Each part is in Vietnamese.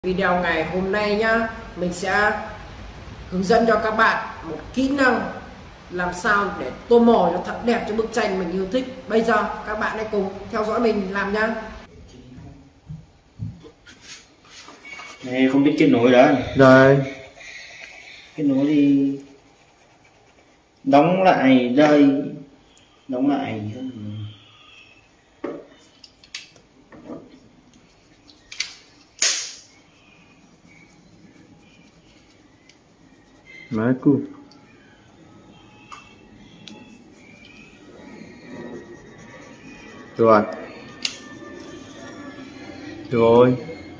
Video ngày hôm nay nhá, mình sẽ hướng dẫn cho các bạn một kỹ năng làm sao để tô màu cho thật đẹp cho bức tranh mình yêu thích. Bây giờ các bạn hãy cùng theo dõi mình làm nhá. Này không biết kết nối đó. Rồi. Kết nối thì đóng lại đây, đóng lại. Nói cu. Rồi. Rồi.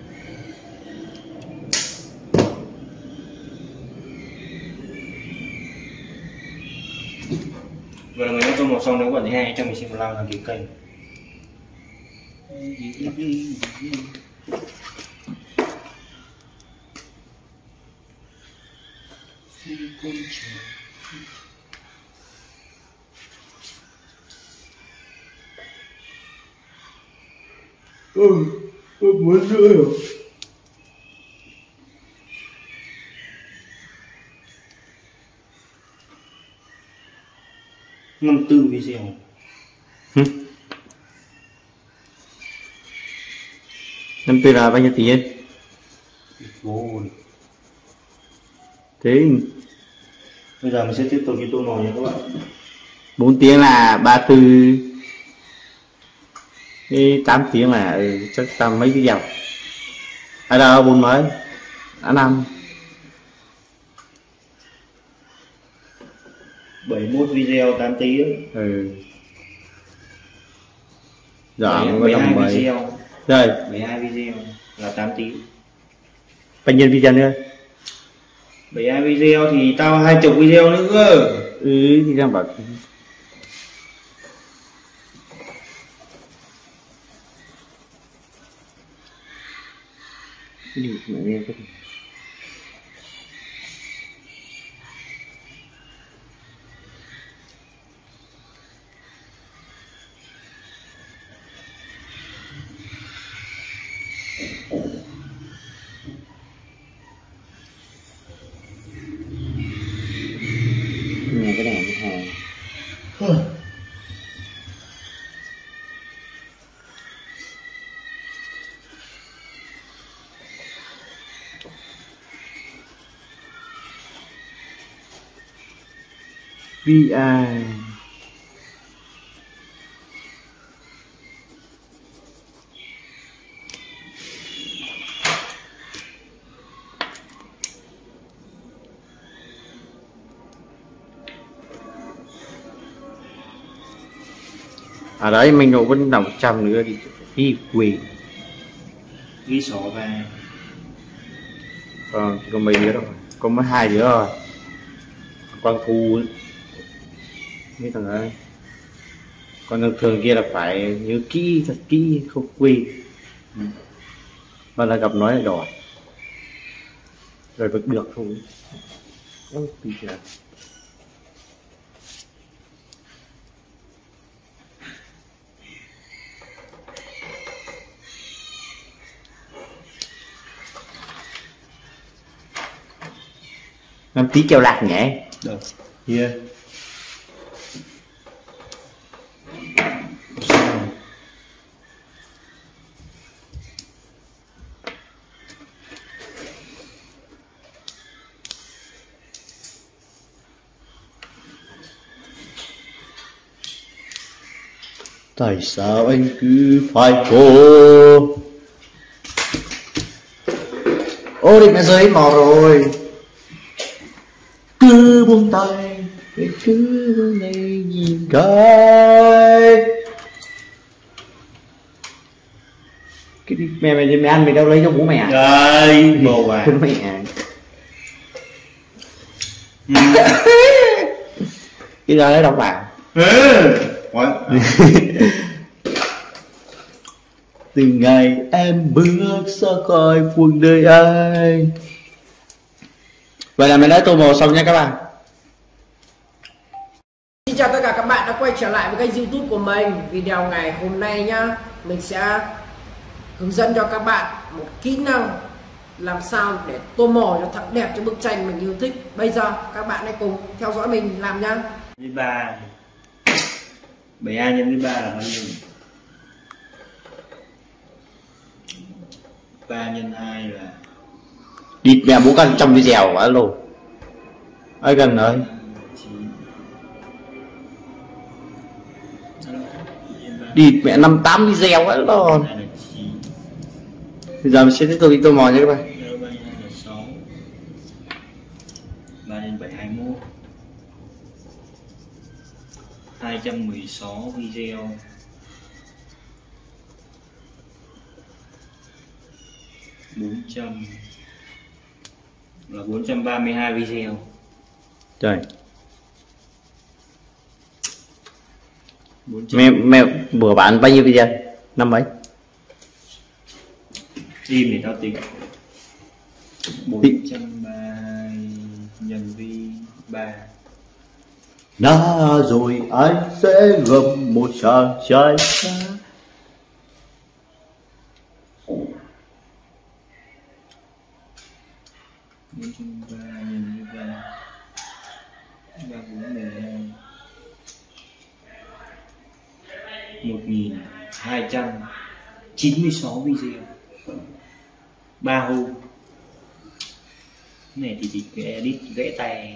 Vừa là mình đã tô màu xong, nếu bạn thấy hay cho mình xin một like đăng ký kênh. Muốn nữa. Năm tư video. Năm tư là bao nhiêu tiền? Ôi. Thế Bây giờ mình sẽ tiếp tục đi tô màu nha các bạn. 4 tiếng là 34. Cái 8 tiếng là chắc tầm mấy cái dòng. Ở đâu 4 mấy? Ở 5. 71 video 8 tiếng. Dạ, 12 video. Rồi, 12 video là 8 tiếng. bao nhiêu video nữa? 12 video thì tao 20 video nữa. Thì đang bảo cái gì mà nghe cái nghe cái này nó hò. VI ở đấy mình cũng vẫn nằm 100 nữa thì đi quỳ Ghi sổ về. còn chỉ có mấy đứa đâu, có mấy 2 đứa rồi. Quang Thu ấy. Mấy thằng ấy, còn thường kia là phải nhớ kỹ thật kỹ không quên. Và là gặp nói lại đòi rồi vực được thôi. Tùy chưa. Làm tí keo lạc nhẹ. Được. Yeah. Tại sao anh cứ phải cô? Ô định là rơi màu rồi. Cứ buông tay, cứ buông tay nhìn cái. Cái đi mày ăn mày đâu lấy cho bố mày à? Đây, bồ à. Bố mày à. Cái đó lấy đâu vào? Từ ngày em bước ra khỏi cuộc đời ai. Vậy là mình đã tô màu xong nha các bạn. Xin chào tất cả các bạn đã quay trở lại với kênh YouTube của mình. Video ngày hôm nay nhá, mình sẽ hướng dẫn cho các bạn một kỹ năng làm sao để tô màu cho thật đẹp cho bức tranh mình yêu thích. Bây giờ các bạn hãy cùng theo dõi mình làm nhá. 3 72 nhân với 3 là bao nhiêu? 3 nhân 2 là địt mẹ bố cần trong video quá lô ai cần ơi 9. địt mẹ 58 video quá lô. Này là 9. Bây giờ mình sẽ tiếp tục đi tô màu nha các bạn. 3 nhân 2 là 6. 3 nhân 7 21. 216 video. Là 432 video. Trời 400. mẹ bữa bán bao nhiêu video? Năm mấy? Im để tao tính. 430 nhân với 3. Đã rồi anh sẽ gặp một chàng trai xa. 430 nhân với 3. 3412. 1296 video. 3 hôm. Cái này thì cái edit vẽ tay.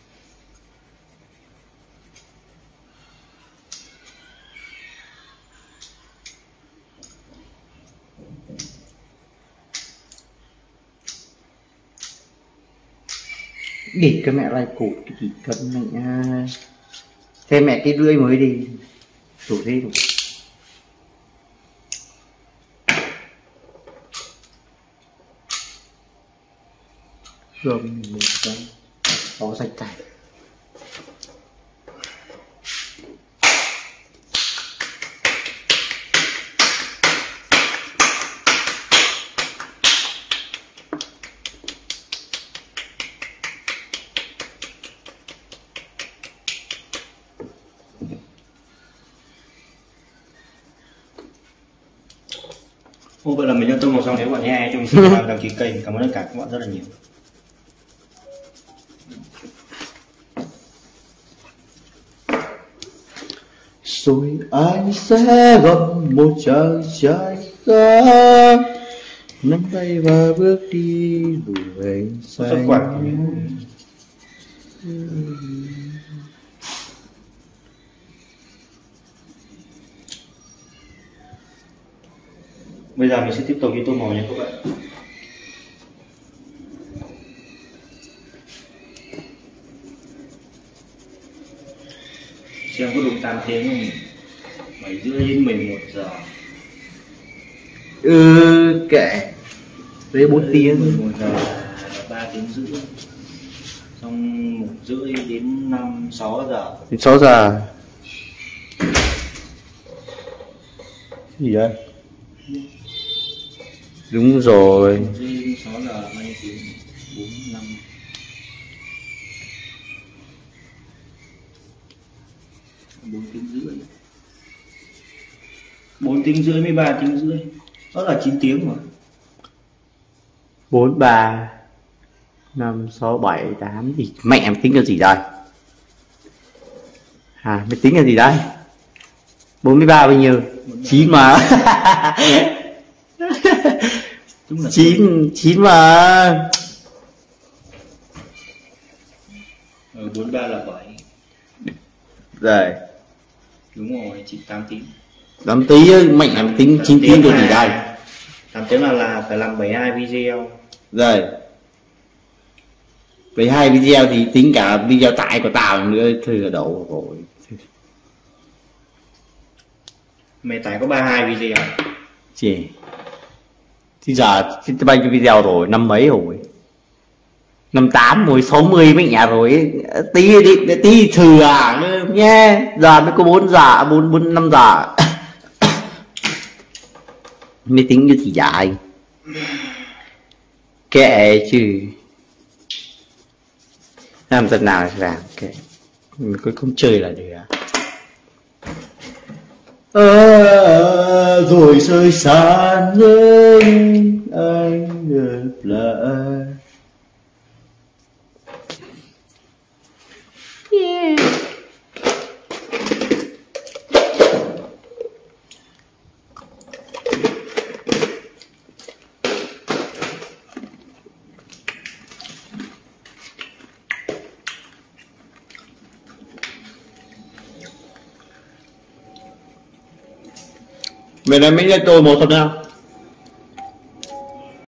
Địt cái mẹ lại cột cái gì cân này nha. Xem mẹ cái rưỡi mới đi. Đủ thế đủ. Gồm một cái có sạch cải. Ô, vậy là mình đã tô màu xong nếu các bạn nghe cho mình xin đăng ký kênh. Cảm ơn tất cả các bạn rất là nhiều. Rồi anh sẽ gặp một chàng trai xa, nắm tay và bước đi bụi hình Xuất xanh. quả. Bây giờ mình sẽ tiếp tục đi tô màu nha các bạn. Xem có đúng 8 tiếng không? 7 rưỡi đến 11 giờ. Kệ. Đấy 4 tiếng. 11 giờ là 3 tiếng rưỡi. Xong 1 rưỡi đến 5-6 giờ. Đến 6 giờ. Gì vậy? Đúng rồi. 1 rưỡi đến 6 giờ bao nhiêu tiếng? 4, 5. 4 tiếng rưỡi. 4 tiếng rưỡi với 3 tiếng rưỡi. Đó là 9 tiếng mà. 4, 3, 5, 6, 7, 8 thì mẹ em tính là gì đây? À, mới tính là gì đây? 43 bao nhiêu? 9 mà. 9 mà. 43 là 7. Rồi. Đúng rồi, chỉ 8 tiếng. 8 tí mẹ em tính 9 tiếng rồi gì đây? 8 tiếng là phải làm 72 video. Rồi. 72 video thì tính cả video tải của tao nữa thôi là đủ rồi. Mày tải có 32 video. Chị. Thì giờ bao nhiêu video rồi, năm mấy rồi. 58 rồi, 60 mẹ rồi. Tí thừa nhé. Giờ mới có 4 giờ, 5 giờ. Mới tính như thì dài. Kệ chứ. Làm tận nào làm kệ. Mình cứ không chơi là được. Rồi rơi xa lên anh được lại. Vậy là mình là tôi một thật nào.